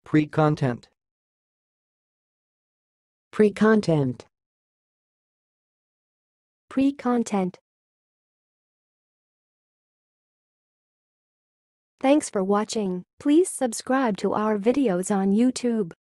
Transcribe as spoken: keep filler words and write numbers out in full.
Precontent. Precontent. Precontent. Thanks for watching. Please subscribe to our videos on YouTube.